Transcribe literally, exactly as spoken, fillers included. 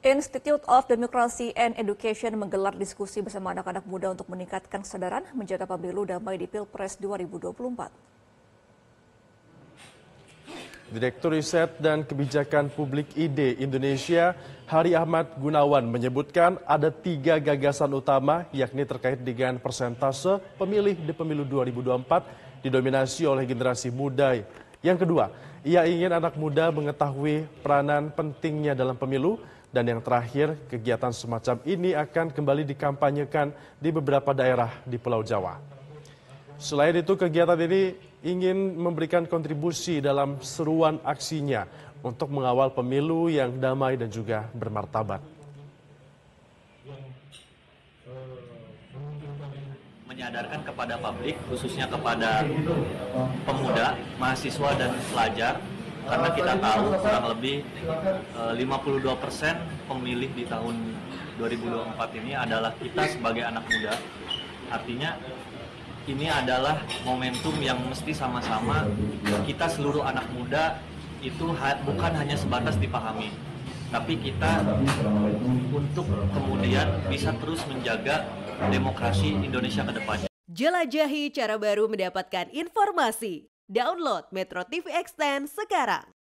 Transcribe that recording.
Institute of Democracy and Education menggelar diskusi bersama anak-anak muda untuk meningkatkan kesadaran menjaga pemilu damai di Pilpres dua ribu dua puluh empat. Direktur Riset dan Kebijakan Publik I D Indonesia, Hari Ahmad Gunawan, menyebutkan ada tiga gagasan utama, yakni terkait dengan persentase pemilih di pemilu dua ribu dua puluh empat didominasi oleh generasi muda. Yang kedua, ia ingin anak muda mengetahui peranan pentingnya dalam pemilu. Dan yang terakhir, kegiatan semacam ini akan kembali dikampanyekan di beberapa daerah di Pulau Jawa. Selain itu, kegiatan ini ingin memberikan kontribusi dalam seruan aksinya untuk mengawal pemilu yang damai dan juga bermartabat. Menyadarkan kepada publik, khususnya kepada pemuda, mahasiswa, dan pelajar, karena kita tahu kurang lebih lima puluh dua persen pemilih di tahun dua ribu dua puluh empat ini adalah kita sebagai anak muda. Artinya ini adalah momentum yang mesti sama-sama kita seluruh anak muda itu bukan hanya sebatas dipahami, tapi kita untuk kemudian bisa terus menjaga demokrasi Indonesia ke depannya. Jelajahi cara baru mendapatkan informasi. Download Metro T V Extend sekarang.